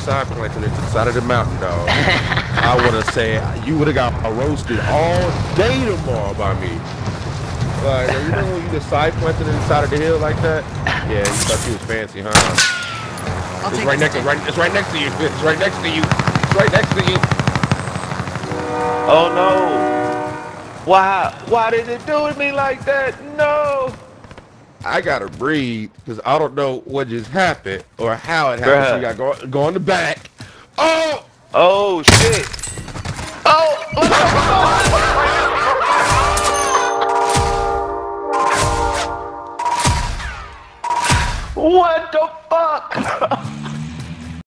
side planted it to the side of the mountain, dog, I would have said you would have got roasted all day tomorrow by me. Like, you know when you just side planted to the side of the hill like that? Yeah, you thought you was fancy, huh? It's right next. It's right next to you. It's right next to you. It's right next to you. Oh no! Why? Why did it do to me like that? No! I gotta breathe because I don't know what just happened or how it happened. Bruh. So we gotta go on the back. Oh! Oh shit! Oh! What the fuck?